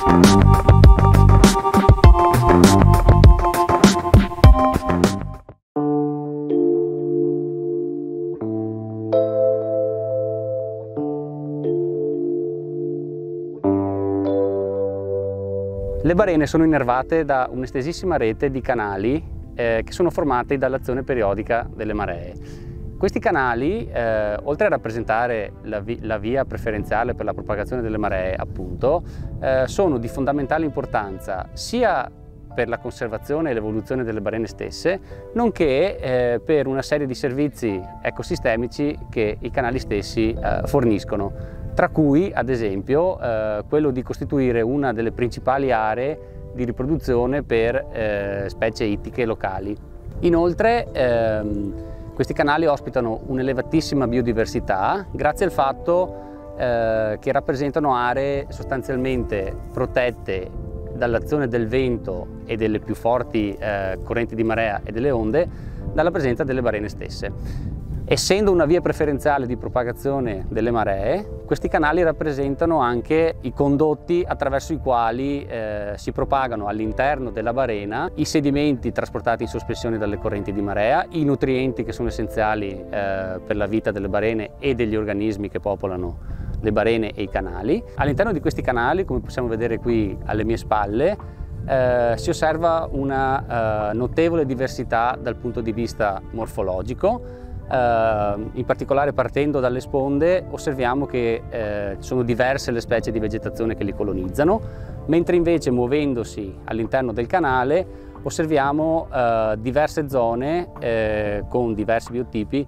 Le barene sono innervate da un'estesissima rete di canali che sono formati dall'azione periodica delle maree. Questi canali, oltre a rappresentare la via preferenziale per la propagazione delle maree, appunto, sono di fondamentale importanza sia per la conservazione e l'evoluzione delle barene stesse, nonché per una serie di servizi ecosistemici che i canali stessi forniscono, tra cui ad esempio quello di costituire una delle principali aree di riproduzione per specie ittiche locali. Inoltre questi canali ospitano un'elevatissima biodiversità grazie al fatto che rappresentano aree sostanzialmente protette dall'azione del vento e delle più forti correnti di marea e delle onde dalla presenza delle barene stesse. Essendo una via preferenziale di propagazione delle maree, questi canali rappresentano anche i condotti attraverso i quali si propagano all'interno della barena i sedimenti trasportati in sospensione dalle correnti di marea, i nutrienti che sono essenziali per la vita delle barene e degli organismi che popolano le barene e i canali. All'interno di questi canali, come possiamo vedere qui alle mie spalle, si osserva una notevole diversità dal punto di vista morfologico. In particolare, partendo dalle sponde, osserviamo che sono diverse le specie di vegetazione che li colonizzano, mentre invece muovendosi all'interno del canale osserviamo diverse zone con diversi biotipi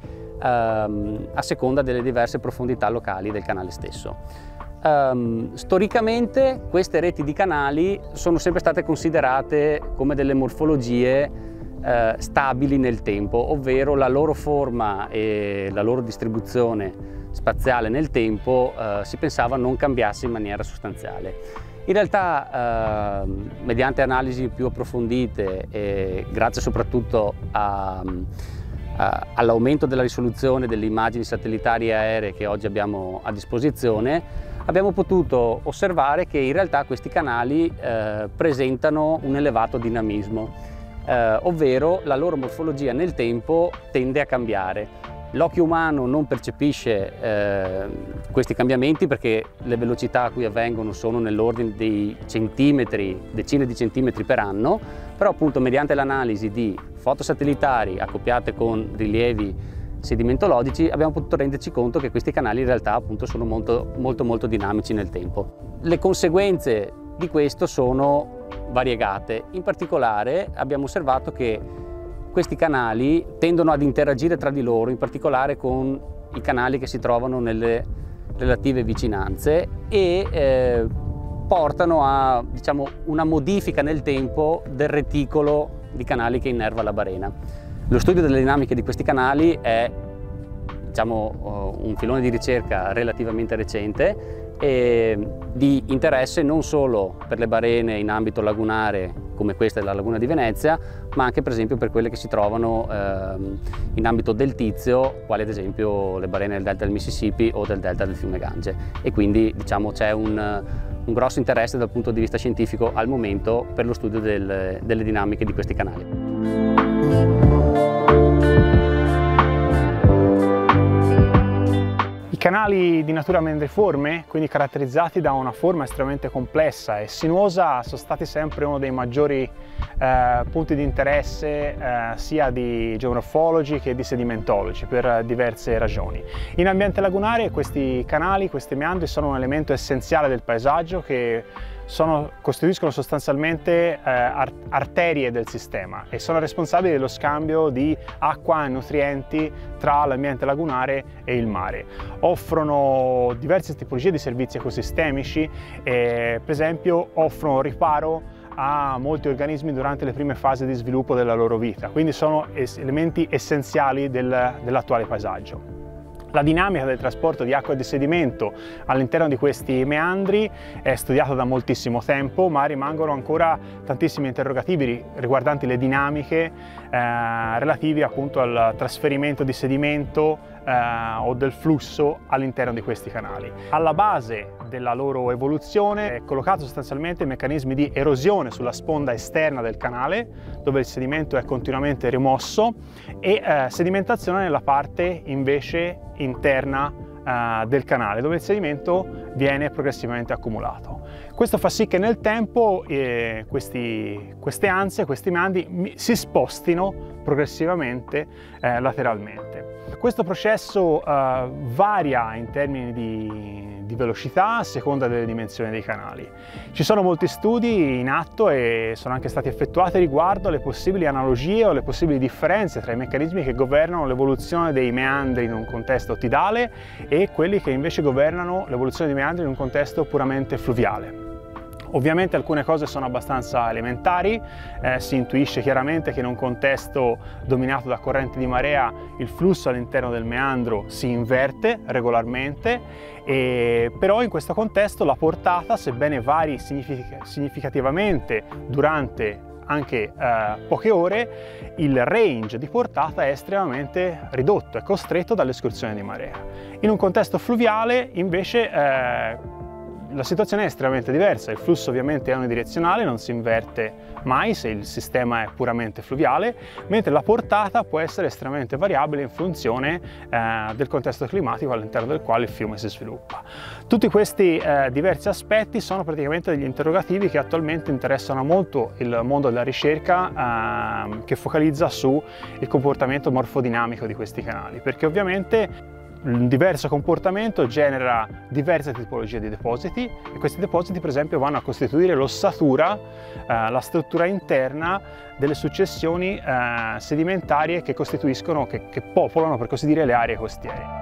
a seconda delle diverse profondità locali del canale stesso. Storicamente queste reti di canali sono sempre state considerate come delle morfologie stabili nel tempo, ovvero la loro forma e la loro distribuzione spaziale nel tempo si pensava non cambiasse in maniera sostanziale. In realtà, mediante analisi più approfondite e grazie soprattutto all'aumento della risoluzione delle immagini satellitari e aeree che oggi abbiamo a disposizione, abbiamo potuto osservare che in realtà questi canali presentano un elevato dinamismo. Ovvero la loro morfologia nel tempo tende a cambiare. L'occhio umano non percepisce questi cambiamenti perché le velocità a cui avvengono sono nell'ordine dei centimetri, decine di centimetri per anno, però appunto mediante l'analisi di foto satellitari accoppiate con rilievi sedimentologici abbiamo potuto renderci conto che questi canali in realtà appunto sono molto dinamici nel tempo. Le conseguenze di questo sono variegate. In particolare abbiamo osservato che questi canali tendono ad interagire tra di loro, in particolare con i canali che si trovano nelle relative vicinanze e portano a, diciamo, una modifica nel tempo del reticolo di canali che innerva la barena. Lo studio delle dinamiche di questi canali è, diciamo, un filone di ricerca relativamente recente e di interesse non solo per le barene in ambito lagunare come questa della Laguna di Venezia, ma anche per esempio per quelle che si trovano in ambito deltizio, quali ad esempio le barene del delta del Mississippi o del delta del fiume Gange, e quindi diciamo c'è un grosso interesse dal punto di vista scientifico al momento per lo studio delle dinamiche di questi canali. I canali di natura mandriforme, quindi caratterizzati da una forma estremamente complessa e sinuosa, sono stati sempre uno dei maggiori punti di interesse sia di geomorfologi che di sedimentologi per diverse ragioni. In ambiente lagunare questi canali, questi meandri sono un elemento essenziale del paesaggio che costituiscono sostanzialmente arterie del sistema e sono responsabili dello scambio di acqua e nutrienti tra l'ambiente lagunare e il mare. Offrono diverse tipologie di servizi ecosistemici e per esempio offrono riparo a molti organismi durante le prime fasi di sviluppo della loro vita, quindi sono elementi essenziali dell'attuale paesaggio. La dinamica del trasporto di acqua e di sedimento all'interno di questi meandri è studiata da moltissimo tempo, ma rimangono ancora tantissimi interrogativi riguardanti le dinamiche relativi appunto al trasferimento di sedimento o del flusso all'interno di questi canali. Alla base della loro evoluzione è collocato sostanzialmente meccanismi di erosione sulla sponda esterna del canale, dove il sedimento è continuamente rimosso, e sedimentazione nella parte invece interna del canale, dove il sedimento viene progressivamente accumulato. Questo fa sì che nel tempo queste anse, questi meandri si spostino progressivamente lateralmente. Questo processo varia in termini di velocità a seconda delle dimensioni dei canali. Ci sono molti studi in atto e sono anche stati effettuati riguardo alle possibili analogie o le possibili differenze tra i meccanismi che governano l'evoluzione dei meandri in un contesto tidale e quelli che invece governano l'evoluzione dei meandri in un contesto puramente fluviale. Ovviamente alcune cose sono abbastanza elementari, si intuisce chiaramente che in un contesto dominato da correnti di marea il flusso all'interno del meandro si inverte regolarmente, però in questo contesto la portata, sebbene vari significativamente durante anche poche ore, il range di portata è estremamente ridotto, è costretto dall'escursione di marea. In un contesto fluviale invece la situazione è estremamente diversa, il flusso ovviamente è unidirezionale, non si inverte mai se il sistema è puramente fluviale, mentre la portata può essere estremamente variabile in funzione del contesto climatico all'interno del quale il fiume si sviluppa. Tutti questi diversi aspetti sono praticamente degli interrogativi che attualmente interessano molto il mondo della ricerca che focalizza sul comportamento morfodinamico di questi canali, perché ovviamente un diverso comportamento genera diverse tipologie di depositi e questi depositi per esempio vanno a costituire l'ossatura, la struttura interna delle successioni sedimentarie che popolano, per così dire, le aree costiere.